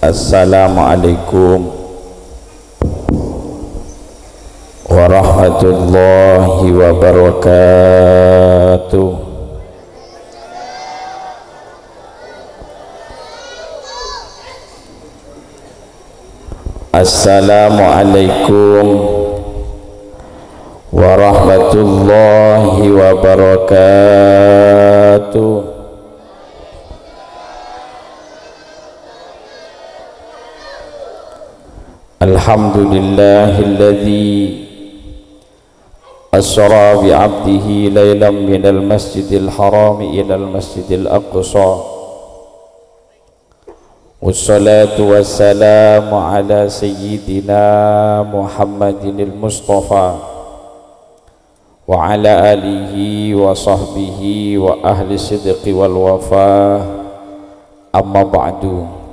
Assalamualaikum warahmatullahi wabarakatuh. Assalamualaikum warahmatullahi wabarakatuh. Alhamdulillahilladzi asra bi'abdihi laylan minal masjidil harami ilal masjidil aqsa. Wassalatu wassalamu ala sayyidina Muhammadinil Mustafa wa ala alihi wa sahbihi wa ahli sidqi wal wafa. Amma ba'du.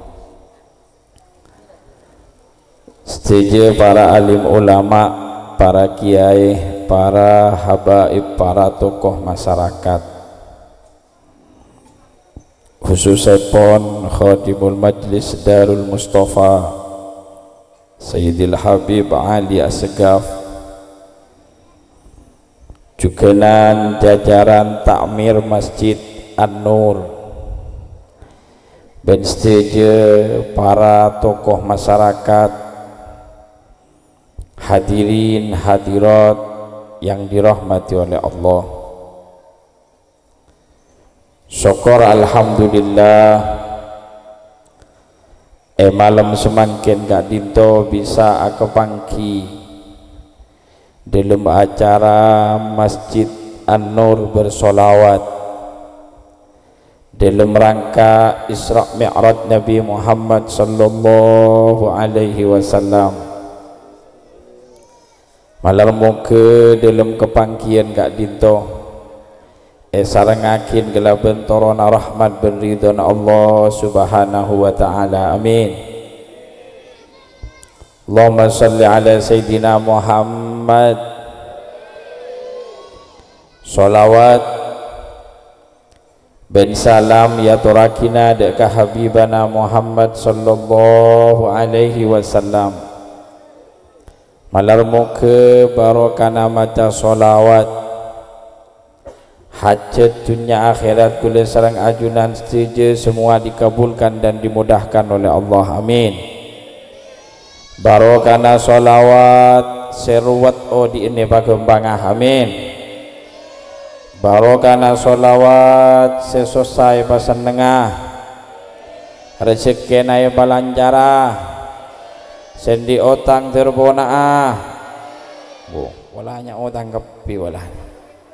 Setuju para alim ulama, para kiai, para habaib, para tokoh masyarakat, khususnya pon Khadimul Majlis Darul Mustafa Sayyidil Habib Ali Asgaf, jugenan jajaran takmir Masjid An-Nur, ben setuju para tokoh masyarakat, hadirin hadirat yang dirahmati oleh Allah. Syukur alhamdulillah malam semakin gak dinto bisa aku pangki dalam acara Masjid An-Nur bersolawat dalam rangka Isra Mi'raj Nabi Muhammad sallallahu alaihi wasallam. Malam muka dalam kepangkian gak dinto sarangakin gela bentorona rahmat beridon Allah subhanahu wa ta'ala. Amin. Allahumma salli ala Sayyidina Muhammad. Salawat ben salam ya turakina deka habibana Muhammad sallallahu alaihi wasallam. Malar muka barokana maca solawat hajat dunia akhirat kula sareng ajunan setuju semua dikabulkan dan dimudahkan oleh Allah. Amin. Barokana solawat seruat di ini pakembangah. Amin. Barokana solawat sesosai pasenengah rezeki naya balanjara sendi otang terbona walanya otang kepi walanya.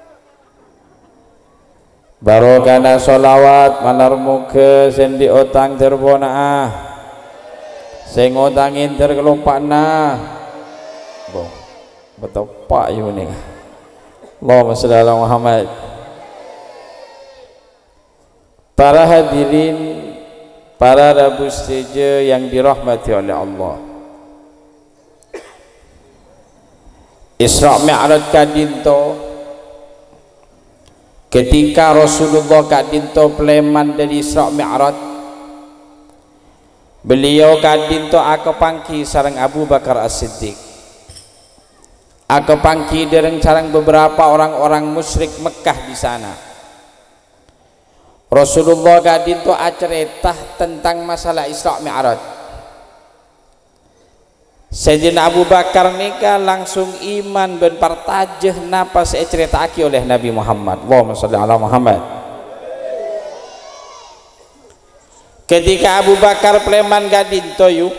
Barokana solawat manar muka sendi otang terbona sing otangin terkelupana betul pak yuning. Allahumma shalli ala Muhammad. Para hadirin, para rabu setuju yang dirahmati oleh Allah, Isra Mi'raj kadinto ketika Rasulullah kadinto peleman dari Isra Mi'raj, beliau kadinto akepangki sareng Abu Bakar As-Siddiq, akepangki dereng sareng beberapa orang-orang musyrik Mekah di sana. Rasulullah kadinto aceretah tentang masalah Isra Mi'raj. Sayyidina Abu Bakar nika langsung iman ben partajeh napa diceritaki oleh Nabi Muhammad. Allahumma shalli ala Muhammad. Ketika Abu Bakar pleman gadinto yuk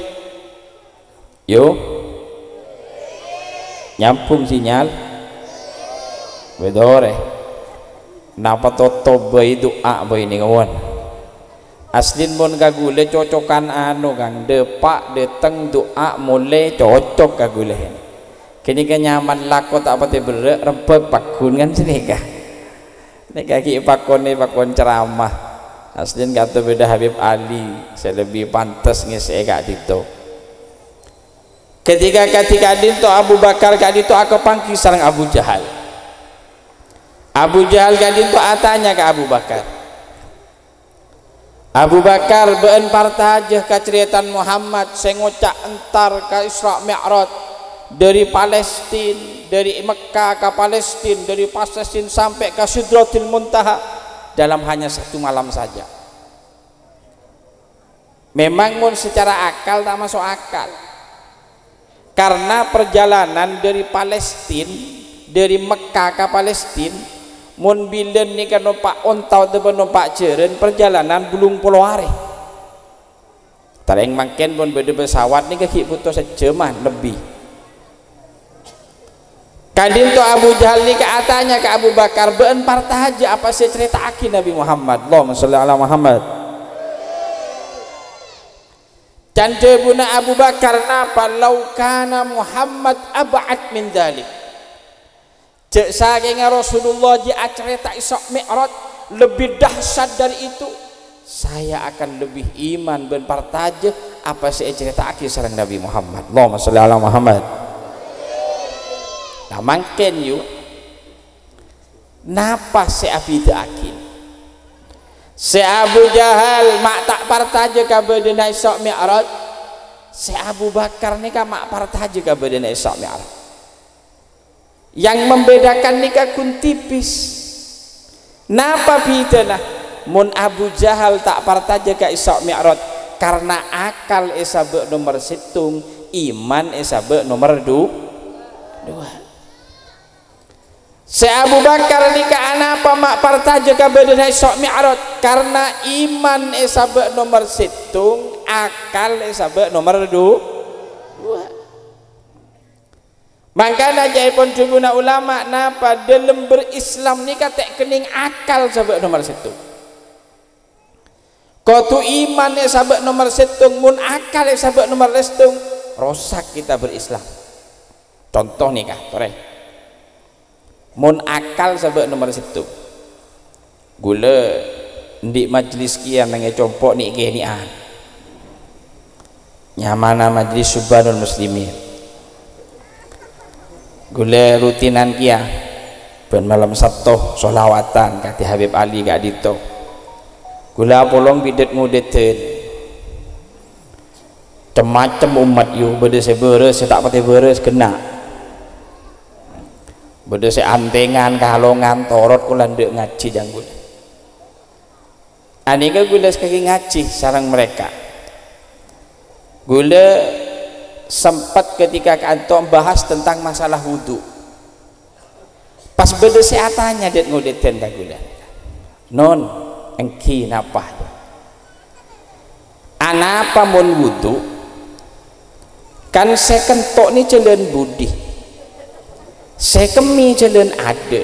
nyampung sinyal bedore napa toto bayi doa bayi ini kawan aslin mon kagule cocokan anu kang depak deteng doa mulai cocok kagule kini kenyaman lakot apa te berek rempek pakun kan sini kah ini kaki pakon ceramah aslin kata beda Habib Ali saya lebih pantas ngese kak dito ketika dito Abu Bakar kak dito aku pangki sareng Abu Jahal kan dito atanya ke Abu Bakar Abu Bakar beun partajeh ka ceritan Muhammad sengocak entar ka Isra Mi'raj dari Palestina, dari Mekah ke Palestina, dari Palestina sampai ke Sidratul Muntaha dalam hanya satu malam saja. Memang mun secara akal tak masuk akal, karena perjalanan dari Palestina, dari Mekah ke Palestina, mun bilen ni kan numpak onta atau numpak jeren perjalanan belum puluh hari. Tareng makin pun beda pesawat ni kaki butuh sejaman lebih. Kadin tu Abu Jahal ni ke atanya ke Abu Bakar beun partah aja apa sih cerita aki Nabi Muhammad. Allahumma shalli ala Muhammad. Cante buna Abu Bakar napa laukana Muhammad ab'ad min dzalik. Cek saking Rasulullah ji cerita Isra Mi'raj lebih dahsyat dari itu, saya akan lebih iman ben partaje apa sih cerita aki sareng Nabi Muhammad. Allahumma shalli ala Muhammad. Nah mangken yuk napa si abida akin si Abu Jahal mak tak partaje ka bedena Isra Mi'raj, si Abu Bakar ni ka mak partaje ka bedena Isra Mi'raj. Yang membedakan nikah kun tipis. Napa bidana? Mun Abu Jahal tak partaje ka Isra Mi'raj karena akal esabe nomor situng, iman esabe nomor dua. Si Abu Bakar nikah anapa mak partaje ka bedana Isra Mi'raj karena iman esabe nomor situng, akal esabe nomor dua. Makanya jaipun jumuna ulama napa dalam berislam ni kata kening akal sabak nomor satu. Kotu iman ni sabak nomor satu, mun akal ni sabak nomor satu, rosak kita berislam. Contoh ni kah, tore. Mun akal sabak nomor satu, gula di majlis kian nange compok ni kenian. Nyamana majlis Subhanul Muslimin. Gula rutinan kia ben malam Sabtu solawatan kati Habib Ali gak dito gula polong bidet ngudeten macam umat yu beda seberes tak pati beres kena beda seantengan kalongan torot kulan dek ngaji janggul anika gula sekali ngaji sarang mereka gula sempat ketika kantor bahas tentang masalah wudu pas beda seatanya det ngudeten dagulan non engki napa anapa mun wudu kan sekentok ni celen budi sekemi celen ada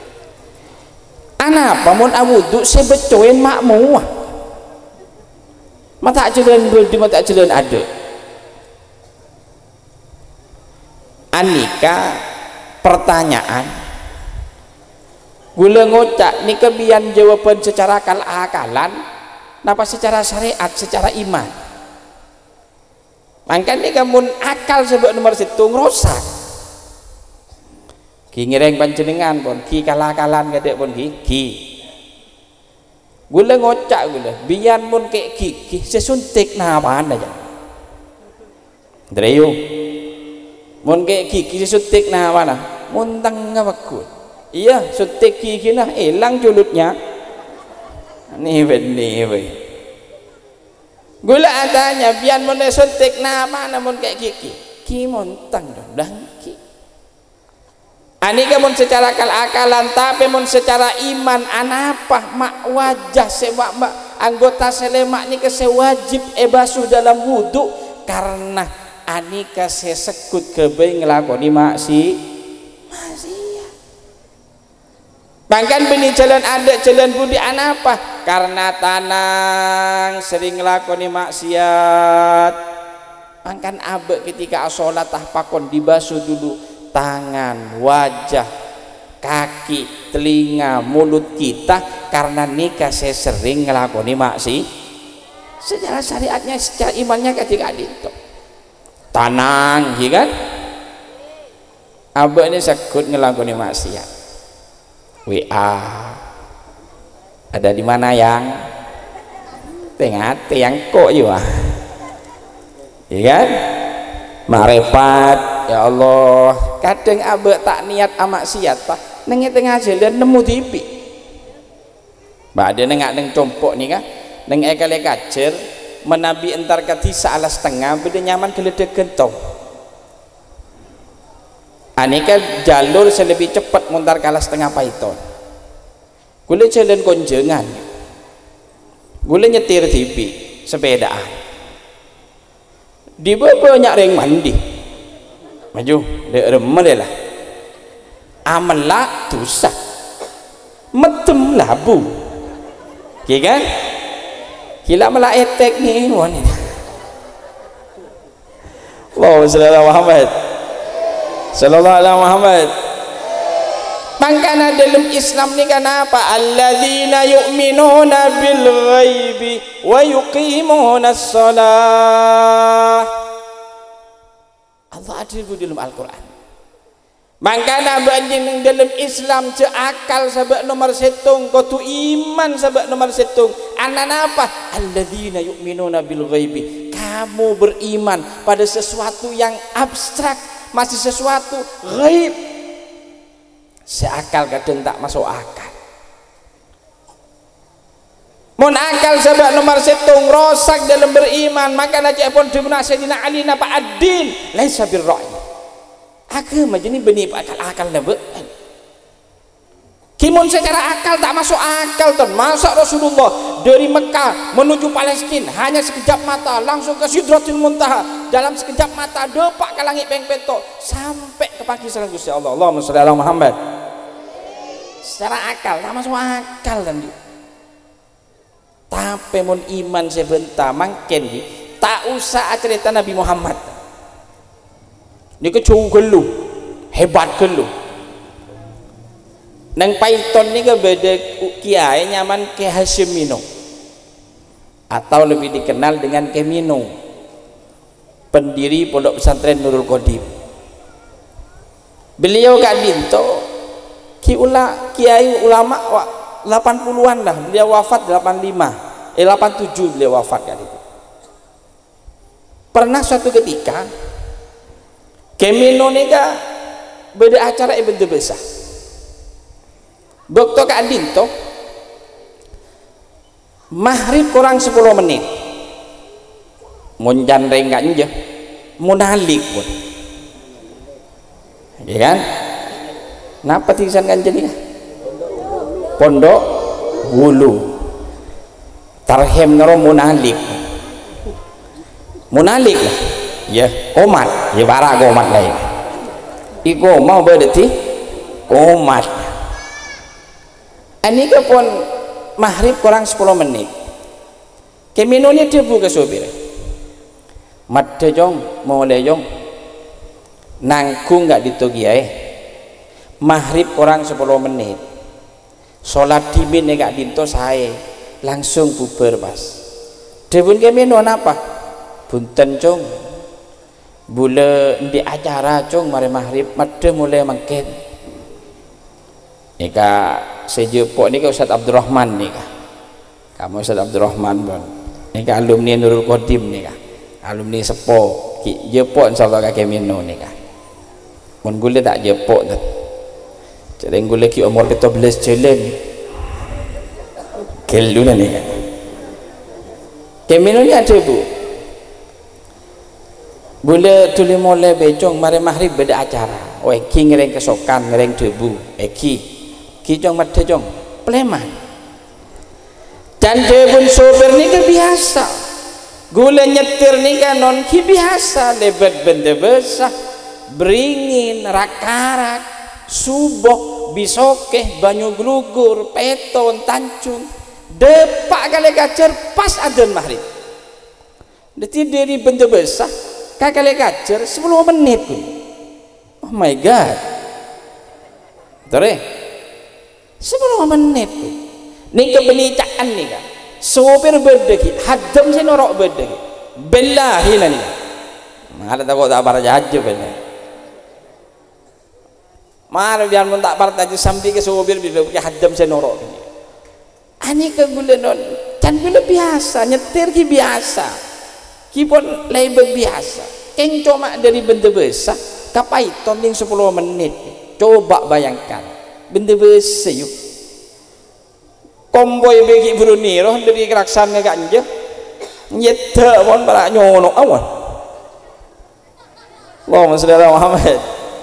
anapa mun wudu sebecoin makmuah mata celen budi mata celen ada anika pertanyaan gula ngocak ni kebian jawaban secara akal-akalan napa secara syariat secara iman makanya kamu akal sebab nomor situ ngerosak ki ngireng panjenengan pun ki kalakalan gadek pun ki gula ngocak gula bian mun kayak ki sesuntik napan aja Dreyo mun kayak gigi suntik nah mana muntang ngawakku iya suntik gigi nah hilang culutnya nih benih gula adanya biar mun suntik nah mana mun kayak gigi muntang dong ki ani mun secara akal-akalan tapi mun secara iman anapa mak wajah semak anggota selemak ni kesewajib basuh dalam wudu karena anika sesekut kebe ngelakoni maksiat bahkan bini jalan ada jalan budi anapa karena tanang sering ngelakoni maksiat bahkan abe ketika sholat tahpakon dibasuh dulu tangan wajah kaki telinga mulut kita karena nikah sering ngelakoni maksiat secara syariatnya secara imannya ketika itu tanang ya kan abah ini sekut ngelakoni maksiat WA ada di mana yang tengah yang kok ya kan marifat ya Allah kadang abek tak niat amak siat pak neng tengah jalan nemu tipi ada neng neng compok nih kan neng ekale kacer menabi entar kati salah setengah beda nyaman geledek gentong aneka jalur selebih cepat muntar kalah setengah paiton gule jalan konjengan gule nyetir tipi sepedaan di bawah banyak yang mandi maju dek remeh lah amalak dosa metem labu oke kan gila malah etek nih wanita wow sallallahu Muhammad sallallahu alaihi Muhammad makanya dalam Islam ni kan apa alladzina yu'minuna bil ghaibi wa yuqimuna shalah Allah adil dalam Al-Quran makanya banjing dalam Islam akal sabak nomor setung kutu iman sabak nomor setung anak apa alladzina yu'minuna bil ghaibi kamu beriman pada sesuatu yang abstrak masih sesuatu ghaib seakal kadang tak masuk akal mun akal sebab nomor setung rosak dalam beriman maka najak pun dimana Sayyidina Ali napa ad-din laisa bir-ra'i agama jenis benih akal nebe kimun secara akal tak masuk akal ton masa Rasulullah dari Mekah menuju Palestina hanya sekejap mata langsung ke Sidratul Muntaha dalam sekejap mata depak ke langit peng petok sampai ke pagi salam Gusti Allah Allahumma sholli ala Muhammad secara akal tak masuk akal dan tapi mun iman sebentar mangken tak usah cerita Nabi Muhammad ni kecu gelu hebat gelu nang paiton ni ke beda kiai nyaman ke Hashimino atau lebih dikenal dengan Kemino pendiri pondok pesantren Nurul Qadim beliau kadinto kiai ulama 80-an lah beliau wafat 87 beliau wafat kali itu pernah suatu ketika Kemino nika beda acara Ibn Besar Dokter Kak Dinto maghrib kurang 10 menit munjan renggak aja munalik pun ya kan napa tisan kan jadi pondok bulu tarhem ngaro munalik lah ya komat ya bara komat lain iko mau berdeti komat ini ke pun maghrib kurang 10 menit keminonnya debu ke sopir madde jong mulai jong nangku nggak ditogiai maghrib kurang 10 menit sholat dimin ya gak dinto saya langsung bubar pas debun keminon apa bunten cong bule di acara cong mari maghrib madde mulai mangken nika sejepok nika Ustaz Abdurrahman nika kamu Ustaz Abdurrahman bon nika alumni Nurul Qadim nika alumni sepo ki jepok insyaallah ka kemino nika mun gule tak jepok dah jadi gule ki umur 17 jalan keluna nika kemino ni ada bu boleh tuli mulai becong mari maghrib beda acara oh ki ngereng kesokan ngereng debu ki jong madhe jong pleman dan jebun sopir ni ke biasa gula nyetir ni kan non ki biasa lebat benda besar beringin rakarak subuh bisokeh banyu glugur peton tancung depak kali kacer pas adzan maghrib dadi dari benda besar kali kacer 10 menit oh my god tore 10 menit ni kebenicaan ni kan sopir berdeki hadam saya norok berdeki billahi lah ni ada takut tak parah aja benar mar biar mun tak parah aja sampai ke sopir bila hadam saya norok ni ani ka gula non can gula biasa nyetir ki biasa ki pun lain biasa keng cuma dari benda besar kapai toning 10 menit coba bayangkan benda besar yuk konvoy bagi Brunei roh dari keraksan ganja nyetir pun para nyono awan Allahumma sholli ala Muhammad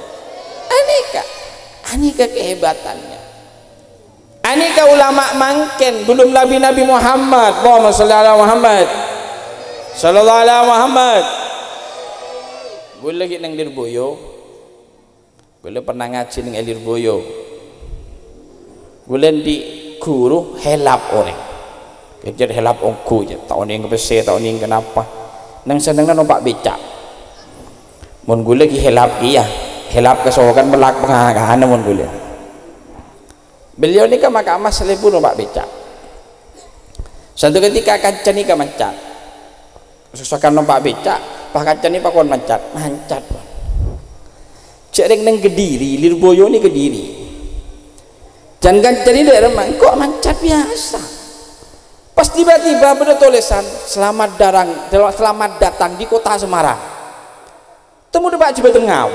aneka kehebatannya aneka ulama mangken belum Nabi Muhammad Allahumma sholli ala Muhammad sallallahu alaihi Muhammad gue lagi nang Lirboyo gue pernah ngaji nang Lirboyo gue di guru helap orang kejar helap ongku aja tahun ini kepese tahun ini kenapa nang seneng numpak becak mun gue lagi helap iya helap kesokan melak pengagahan mun gue beliau ni kan maka amas selebu numpak becak satu ketika kancan ni kan mancat susakan numpak becak pak kancan ni pakon mancat cek neng Kediri Lirboyo ni Kediri jangan kancan ni daerah kok mancat biasa pas tiba-tiba ada tulisan selamat datang di kota Semarang temu depan Jembatan Tengah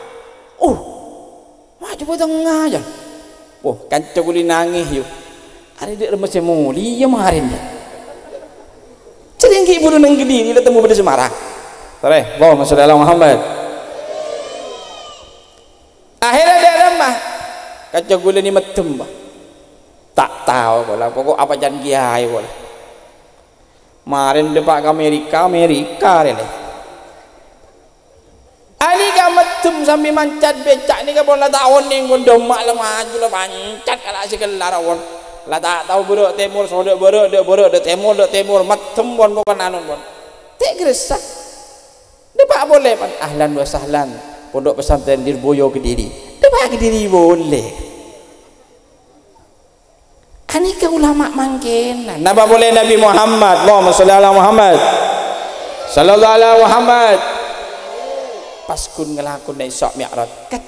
Jembatan Tengah aja kanca kuli nangis yuk hari dia remes mulia kemarin ya cerengki ibu nang Kediri ketemu pada Semarang tare Allahumma sholli ala Muhammad akhirnya dia remah kanca kuli ni metem tak tahu bola pokok apa jangan kiai bola kemarin depak ke Amerika rele ani ka metem sambil mancat becak ni ka bola tahun ni pun domak lah maju lah mancat kalau si kelar awon lah tak tahu berok timur sodok berok dek timur metem pun bukan anon pun tak geresak depak boleh pan ahlan wa sahlan pondok pesantren Lirboyo Kediri depak Kediri boleh ani ka ulama mangkenan napa boleh Nabi Muhammad Allahumma sholli ala Muhammad sallallahu alaihi Muhammad pas kun ngelakon Isra Mi'raj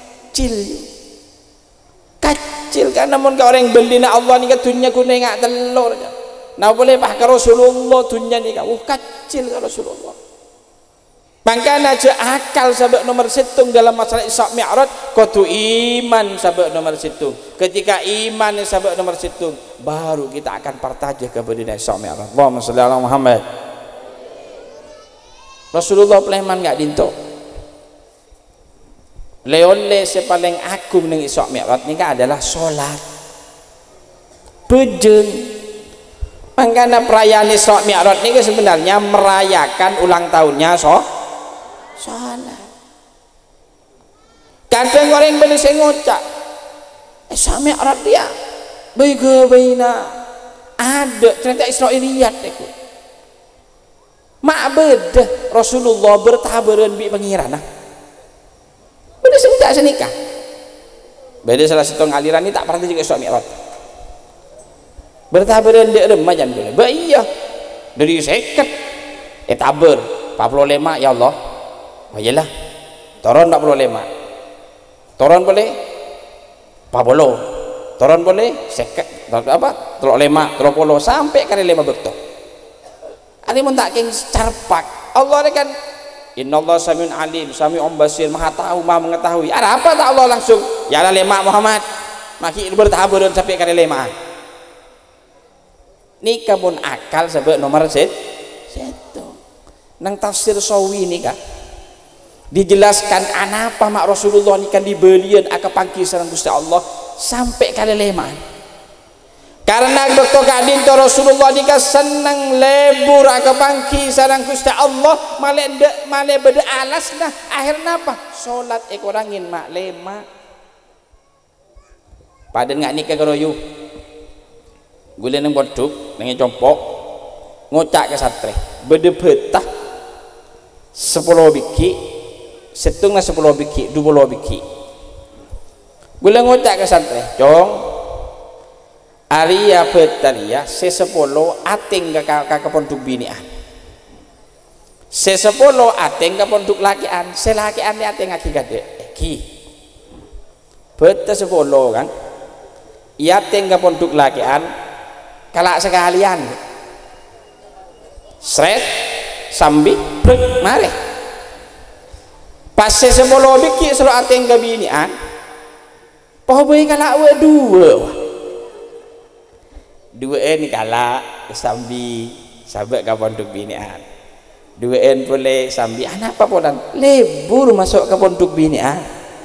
kecil kan namun ka orang beli na Allah ni ka dunya kun ngak telur nah boleh bah ka Rasulullah dunya ni ka kecil ka Rasulullah makanya aja akal sabak nomor 1 dalam masalah Isra Mi'raj kudu iman sabak nomor 1 ketika iman sabak nomor 1 baru kita akan partajah kepada Isra Mi'raj Allahumma sholli ala Muhammad Rasulullah Pleman enggak dinto leole sepaling agung ning Isra Mi'raj nika adalah salat bejeng makanya perayaan Isra Mi'raj ini sebenarnya merayakan ulang tahunnya salat kadang orang beli saya ngocak Isra Mi'raj dia baina ada ternyata Israiliyat itu ma'bad Rasulullah bertabaran bi pengiran beda sebentar senikah beda salah satu aliran ini tak pernah juga Isra Mi'raj bertabaran dia remajan boleh iya dari seket tabar 45 ya Allah iyalah turun 45 turun boleh 40 turun boleh seket apa 35 30 sampai kali 5 betul ada mun tak keng carpak Allah ni kan innallaha samiun alim samiun basir maha tahu maha mengetahui ada apa tak Allah langsung ya lah lemak Muhammad maki bertahaburun sampai kali lemak ni kamun akal sebab nomor satu nang tafsir sawi ni kak dijelaskan anapa mak Rasulullah ni kan dibelian aka pangki sareng Gusti Allah sampai kali lemak karena dokter kadin to Rasulullah ni kan senang lebur aka pangki sareng Gusti Allah male beda alas nah akhirnya apa salat ekorangin mak lemak paden ngak nikah karo yu gule nang boduk nang compok ngocak ke satre bede betah 10 biki setengah 10 biki 20 biki gule ngocak ke satre cong Arya betalia sesepolo ating ka pondok binian sesepolo ating ka pondok lakian selakian ni ating aki gade ki beta sepolo kan ia ting ka pondok lakian kalak sekalian sret sambi plek mare pas sebolo biki selo ateng gabinian poh boy kalak we dua ni kalak sambi sabak ka pondok binian dua boleh sambi anak apa podan lebur masuk ke pondok binian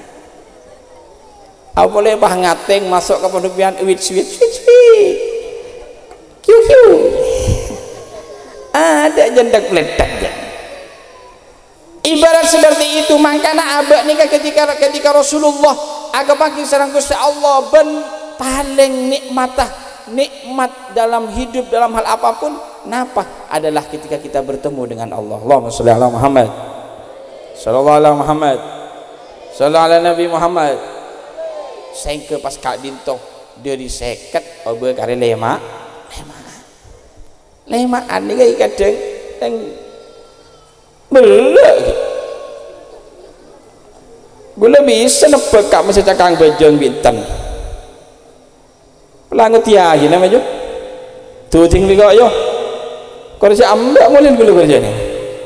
apa boleh bah ngateng masuk ke pondok binian wit kiu ada jendak peledak ibarat seperti itu. Makanya abak nikah ketika Rasulullah agak panggil sareng Gusti Allah ben paling nikmat dalam hidup dalam hal apapun napa adalah ketika kita bertemu dengan Allah. Allahumma sholli ala Muhammad sallallahu alaihi Muhammad sallallahu alaihi Nabi Muhammad sengke pas kak dintoh dari seket obe kare lemaan ni kadang yang belak gula bisa nepek kak mesti cakang bejong bintan pelangut ya aja namanya tuh tinggi kok yo kerja ambak mulai gula kerja ni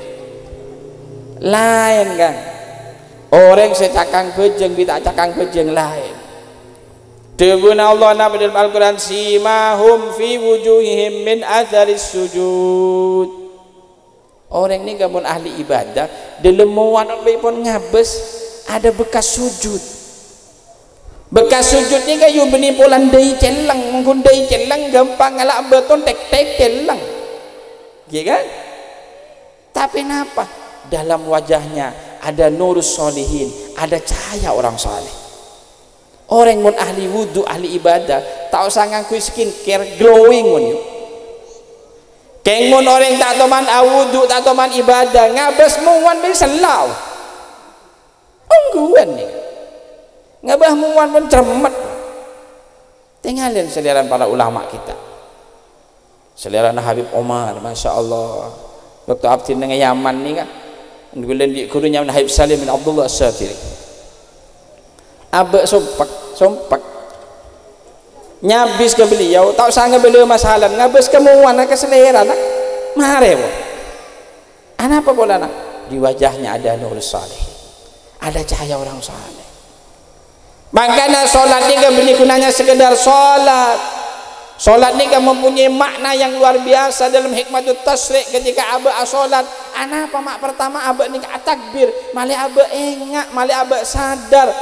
lain kan orang secakang bejong bita cakang bejong lain. Debuna Allah nabi dalam Al-Quran simahum fi wujuhihim min atharis sujud. Orang ni kamun ahli ibadah dalam muan pun ngabes ada bekas sujud. Bekas sujud ni kayu beni polan dei celang mungkin dei celang gampang ngalak beton tek celang ya kan. Tapi napa dalam wajahnya ada nurus solihin, ada cahaya orang saleh. Orang mun ahli wudu ahli ibadah tak usah ngangku skincare glowing mun yuk keng mun orang tak toman wudu tak toman ibadah ngabas muan bin selau ungguan nih ngabah muan pun cermet tinggalin seliran para ulama kita seliran Habib Omar Masya Allah waktu abdi dengan Yaman nih kan gulen di gurunya Habib Salim bin Abdullah As-Satiri abek sompak nyabis ke beliau tak usah ngebeli masalah ngabis kemuan ke selera nak mare bo anak apa bola nak di wajahnya ada nur saleh ada cahaya orang saleh. Makanya solat ni kan beli gunanya sekedar solat. Solat ni kan mempunyai makna yang luar biasa dalam hikmatul tasrik. Ketika abak solat anak apa mak pertama abak ni takbir mali abak engak mali abak sadar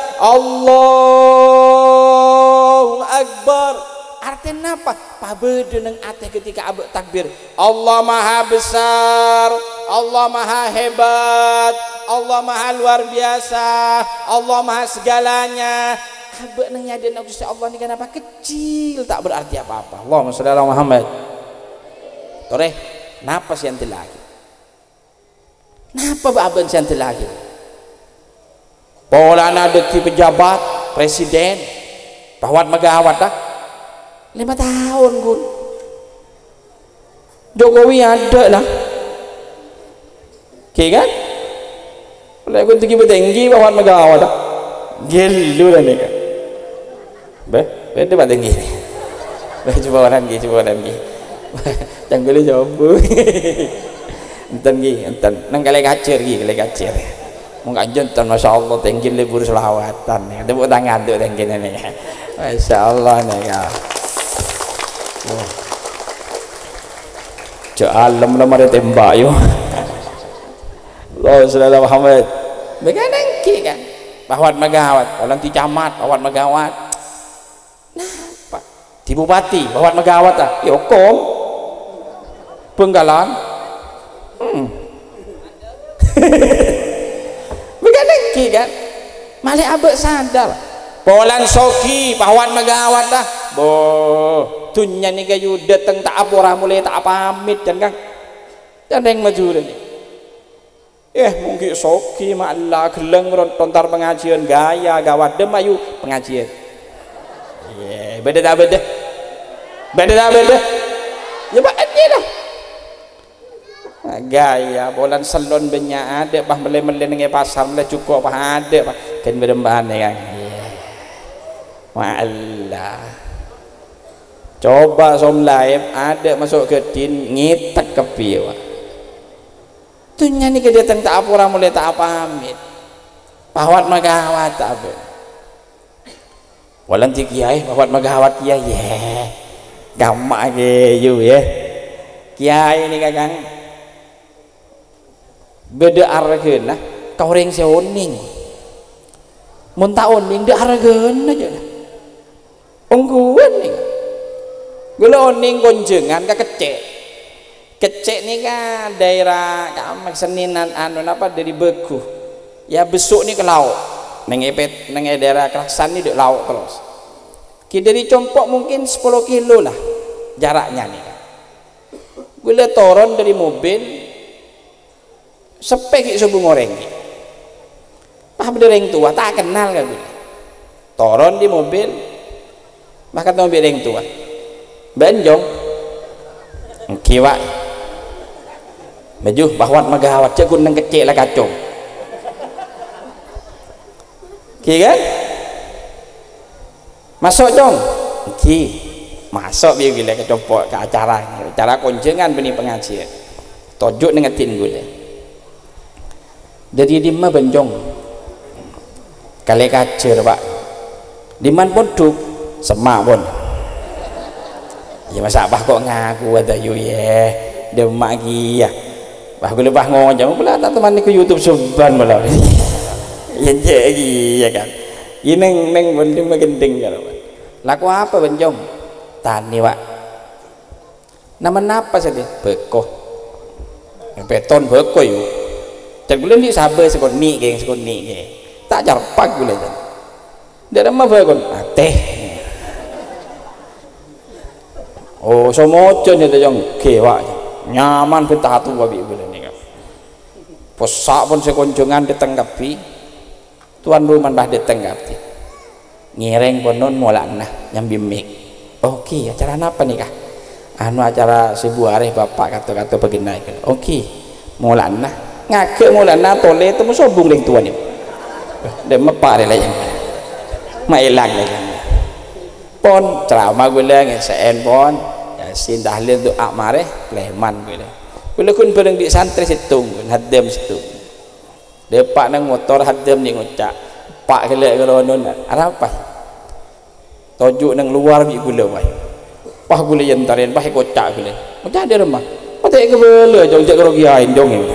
Allahu Akbar. Artinya apa? Pabede nang ate ketika abak takbir Allah maha besar, Allah maha hebat, Allah maha luar biasa, Allah maha segalanya. Abak nang nyadar Gusti Allah ni kenapa kecil tak berarti apa-apa. Allahumma sholli ala Muhammad. Tore, napa sih ante lagi? Napa abang sih ante lagi? Pola ada di pejabat, presiden, pawat megawat dah. 5 tahun gun. Jokowi ada lah. Oke kan? Kalau gun tinggi bertinggi pawat megawat dah. Gelu dah ni kan. Beda pada tinggi. Coba orang lagi. Jangan boleh jawab. Enten gi, enten. Nang kali kacir. Mungkin jantan Masya Allah tinggi libur selawatan. Tepuk tangan tu tinggi ni. Masya Allah ni kan. Alam lemari tembak yo. Allah sallallahu Muhammad. Begadang ki kan. Pawat megawat, orang di camat pawat megawat. Napa? Di bupati pawat megawat ah. Ya hukum. Penggalan. Begadang ki kan. Mali abek sadar. Polan soki pawat megawat dah. Boh, tunya ni kayu datang tak apa orang mulai tak pamit dan kan. Dan yang maju ni. Mungkin soki malah geleng tontar pengajian gaya gawat demayu pengajian. Beda tak beda? Ya bakatnya dah. Gaya bolan salon banyak ada bah mele-mele nang pasar mele cukup bah ada bah kan berembahan kan. Wallah. coba som laib ada masuk ke din ngitek ke piwa tu nyanyi ke datang tak apa orang mulai tak apa amit pahwat magawat tak apa walan ti kiai pahwat magawat kiai gamak ke you ya kiai ni kakang beda argeun lah kau ring seoning mun tak oning de argeun aja lah ongguan nih gula oning gonjengan ka kecek nih kan daerah kamak seninan anu apa dari beku ya besok nih ke laut neng daerah Keraksan nih di laut terus dari Compok mungkin 10 kilo lah jaraknya nih kan gula turun dari mobil sepek subuh ngoreng paham dereng tua tak kenal kan gula turun di mobil maka mobil yang tua benjong kiwa baju bahwat magawat cegun nang kecil lah kacung ki kan masuk jong ki masuk biar gila ke Compok ke acara konjengan benih pengajian tojuk nengetin gula dari di mana benjong kali kacer pak di mana pun duk semak pun ya masa bah kok ngaku ada you ya demak gi ya bah gue lebah ngomong pula tak teman ni ke YouTube suban malah ya jadi ya kan ini neng bending magending kan laku apa benjong tani pak nama apa sih bekoh beton bekoh yuk cak bulan ni sabar sekon ni tak jarpak bulan dia nama bekoh teh oh semoco nya tejong kewak nyaman betah tu babi bulan ni kan posak pun sekonjongan ditenggapi tuan rumah dah ditenggapi ngireng konon molana nyambi mik oke acara apa nih kah anu acara sebuah bapak kata-kata begini oke molana ngake molana tole temu sobung leng tuan ni dia mepare lah yang mailang lagi pon ceramah gula ngesen pon yasin tahlil doa mare leman gula kun bareng di santri situng hadam situng depak nang motor hadam ni ngucak pak gelek geronon apa tojuk nang luar bi gula wai pah gula yentarin pah kocak gula macam ada rumah patek ke bela jong jak karo kiain jong ni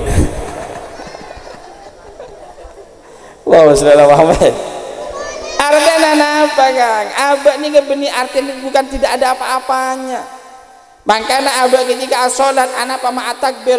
wow sallallahu Muhammad artinya apa kang abad ni benih artinya bukan tidak ada apa-apanya makanya abad ketika sholat anak pama takbir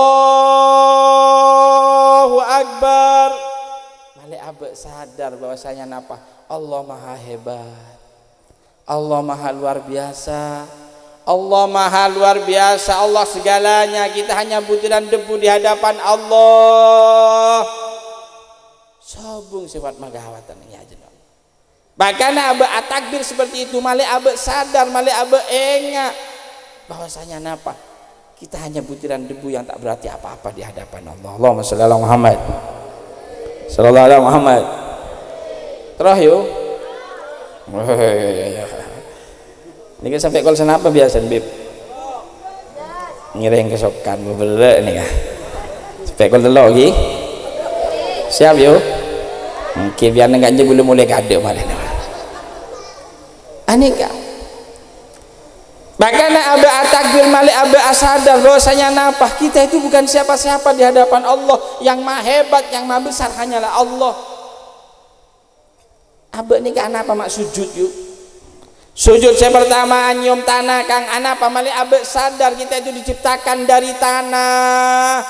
Allahu Akbar malik abad sadar bahwasanya napa Allah maha hebat Allah maha luar biasa Allah maha luar biasa Allah segalanya kita hanya butiran debu di hadapan Allah sobung sifat magawatan ini aja bahkan abah takbir seperti itu malik abah sadar malik abah enggak bahwasanya napa kita hanya butiran debu yang tak berarti apa-apa di hadapan Allah. Allahumma shalli ala Muhammad sallallahu alaihi Muhammad terus yuk ini kan sampai kalau senapa biasa bib ngiring kesokan berbeda ini kah sampai kalau telok lagi siap yuk mungkin biar enggak je belum mulai kade malah aneka bahkan abah takbir malik abah asadar bahwasanya napa kita itu bukan siapa-siapa di hadapan Allah yang maha hebat yang maha besar hanyalah Allah abah ni kan apa mak sujud yuk sujud saya pertama anyom tanah kang anapa malik abah sadar kita itu diciptakan dari tanah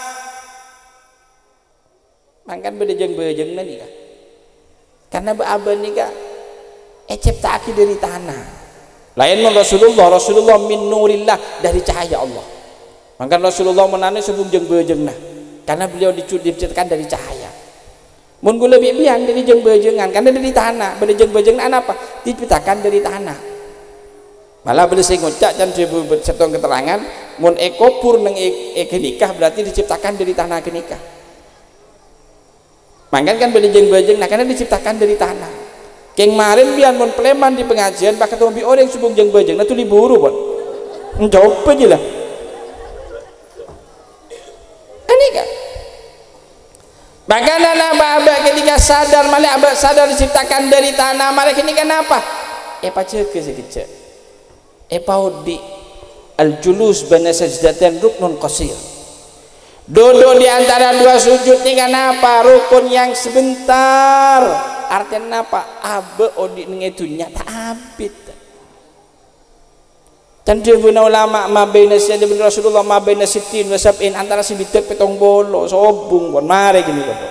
mangkan bedejeng-bedejeng nanti kah karena abah ni kah ciptaki dari tanah lain Rasulullah min nurillah dari cahaya Allah maka Rasulullah menanai sebelum jeng-bejeng nah karena beliau diciptakan dari cahaya mun gula bibian dari jeng-bejengan karena dari tanah pada jeng-bejeng apa diciptakan dari tanah malah beli saya ngucap dan setong keterangan mun ekopur neng nikah berarti diciptakan dari tanah kenikah maka kan pada jeng-bejeng nah karena diciptakan dari tanah Keng marin biar mon Pleman di pengajian pakai tombi orang subung jeng bejeng nah tu liburu pun jawab aja lah aneh kan bagaimana abah ketika sadar malah abah sadar diciptakan dari tanah malah ini kenapa pace ke sekecil paudi al-julus bana sajdatain ruknun qasir duduk di antara dua sujud ini kenapa rukun yang sebentar artinya apa abah odi itu nyata abid dan dia guna ulama mabaina sayyidina bin Rasulullah mabaina sittin wa sab'in antara sibitek petong bolo sobung bon mare gini kok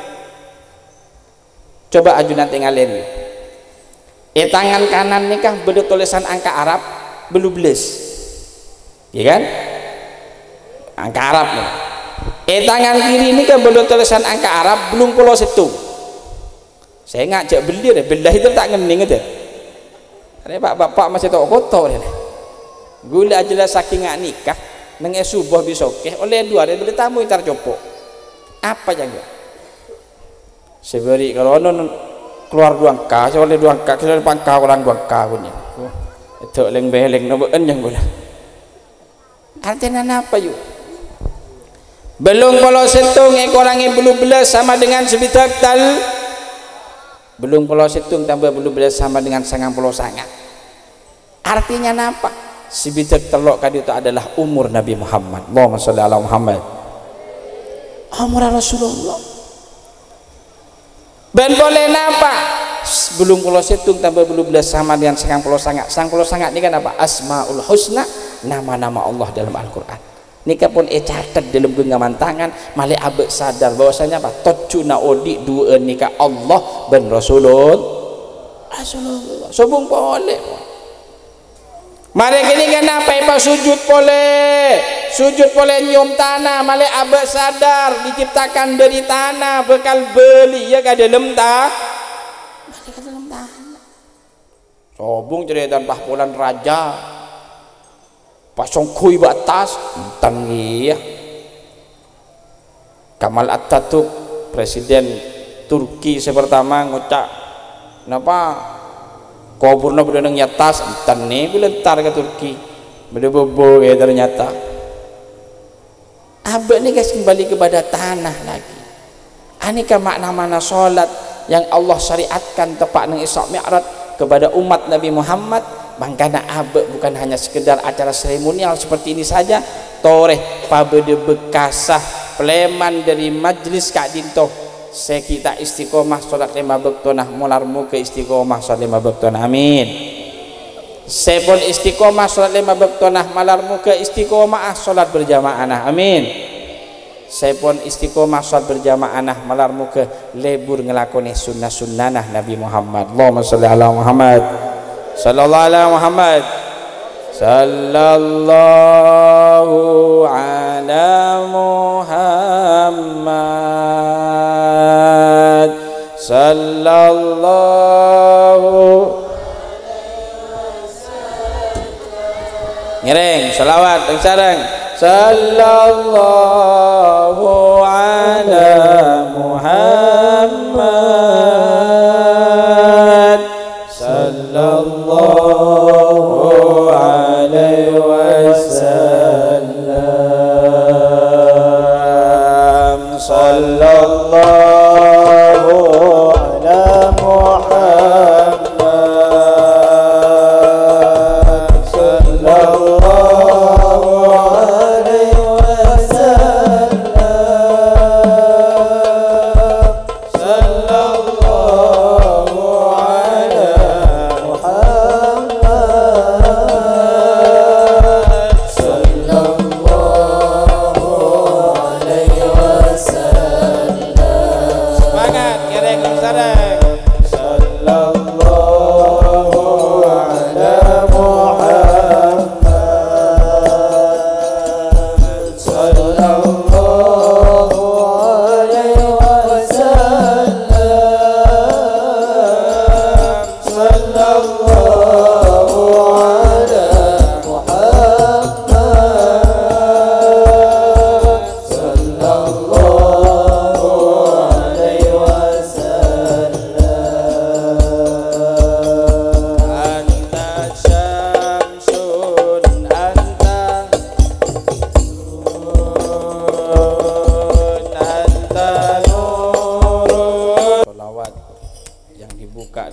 coba aju nanti ngalen tangan kanan nikah beda tulisan angka Arab belum beles ya kan angka Arab nih tangan kiri ini kan beda tulisan angka Arab belum pulau situ saya ngajak beli deh belah itu tak ngening deh ini bapak masih tahu kotor deh gula aja lah saking nggak nikah neng subuh bisokeh oleh dua ada beli tamu ntar copo apa jaga seberi kalau non keluar duangka oleh duangka kita pangkau orang duangka punya itu leng beleng noboen yang gula artinya apa yuk belum kalau setung orangnya belum belas sama dengan sebitak tal belum kalau setung tambah belum belas sama dengan 90 sangat artinya apa sibitak telok kali itu adalah umur Nabi Muhammad Allahumma sholli ala Muhammad umur Rasulullah ben boleh napa belum kalau setung tambah belum belas sama dengan 90 sangat ini kan apa asmaul husna nama-nama Allah dalam Al-Quran nikah pun catat dalam genggaman tangan malih abek sadar bahwasanya apa tocuna odi dua nikah Allah ben Rasulullah sobung boleh mari kini kenapa sujud boleh nyium tanah malih abek sadar diciptakan dari tanah bekal beli ya ke dalam tanah sobung cerita pahpulan raja pasong kui batas tangi ya Kamal Atatürk presiden Turki sepertama ngocak kenapa kuburna beda nang nyatas entan nih belentar ke Turki beda bobo ya ternyata abah ini guys kembali kepada tanah lagi aneka makna-makna sholat yang Allah syariatkan tepat nang Isra Mi'raj kepada umat Nabi Muhammad bangkana abah bukan hanya sekedar acara seremonial seperti ini saja toreh pabede bekasah Pleman dari majlis Kak Dinto saya kita istiqomah sholat 5 waktu mularmu ke istiqomah sholat 5 waktu amin saya pun istiqomah sholat 5 waktu malarmu ke istiqomah sholat berjamaah amin saya pun istiqomah sholat berjamaah malarmu ke lebur ngelakoni sunnah Nabi Muhammad Allahumma sholli ala Muhammad sallallahu ala Muhammad sallallahu ala Muhammad sallallahu ngereng salawat dan sarang sallallahu ala Muhammad sallallahu alaihi wasallam sallallahu ala Muhammad sallallahu alaihi wasallam sallallahu ala Muhammad sallallahu alaihi wasallam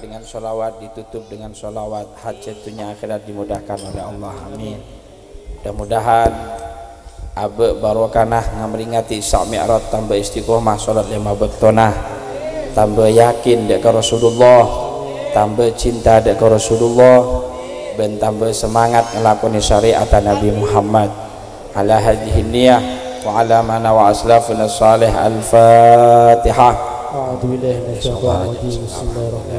dengan sholawat, ditutup dengan sholawat, hajat dunia akhirat dimudahkan oleh Allah, amin. Mudah-mudahan abe barokanah ngameringati Isra Mi'raj, tambah istiqomah salat 5 waktunah, tambah yakin dek Rasulullah, tambah cinta dek Rasulullah, ben tambah semangat ngelakoni syariat Nabi Muhammad. Ala hadhihi niyah wa ala mana wa aslafuna salih. Al-Fatihah. أعوذ بالله من الشيطان الرجيم بسم الله الرحمن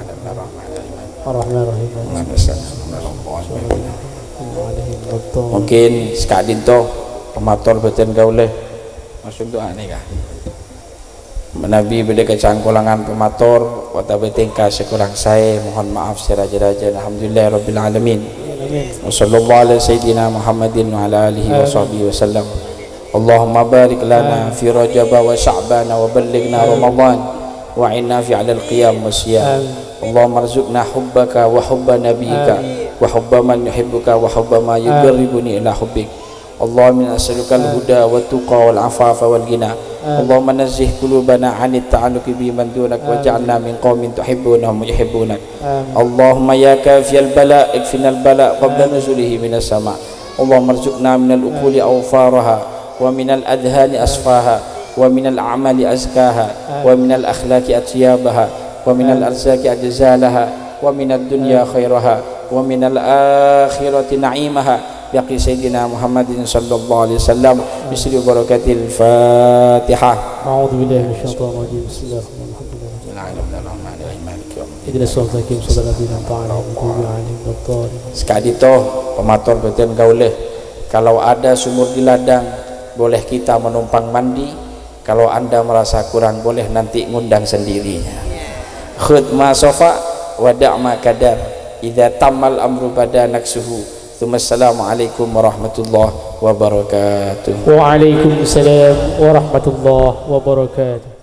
الرحيم. Mungkin sekadin toh pemator beten gauleh masuk doa nih kah Nabi beda kecangkulangan pemator wata betengka sekurang saya mohon maaf seraja-raja. Alhamdulillah rabbil alamin. Wassallallahu ala sayyidina Muhammadin wa ala alihi wa sahbihi wasallam. Allahumma barik lana fi Rajab wa Sya'ban wa ballighna Ramadan wa inna fi 'alal qiyam wa siyam. Allahumma arzuqna hubbaka wa hubba nabiyyika wa hubba man yuhibbuka wa hubba ma yuqarribuni ila hubbik. Allahumma as'aluka al-huda wa tuqa wal afafa wal ghina. Allahumma nazzih qulubana 'anit ta'alluqi bi man dunak waj'alna min qaumin tuhibbunahum wa yuhibbunak. Allahumma ya kafiyal bala ikfinal bala qabla nuzulihi minas sama'. Allahumma arzuqna minal uquli awfaraha wa minal adhani asfaha wa minal a'mali azkaha wa minal akhlaqi atyabaha wa minal arzaki ajzalaha wa minad dunya khairaha wa minal akhirati na'imaha biaqi sayyidina Muhammadin sallallahu alaihi wasallam bisri barakatil Fatihah. A'udzu billahi minasyaitonir rajim. Bismillahirrahmanirrahim. Idris Sultakim Saudara Ta'ala sekali toh pemator beten gauleh kalau ada sumur di ladang boleh kita menumpang mandi, kalau anda merasa kurang boleh nanti ngundang sendirinya. Khud ma sofa wa da'ma kadar idza tamal amru badanak suhu. Assalamualaikum warahmatullahi wabarakatuh. Waalaikumsalam warahmatullahi wabarakatuh.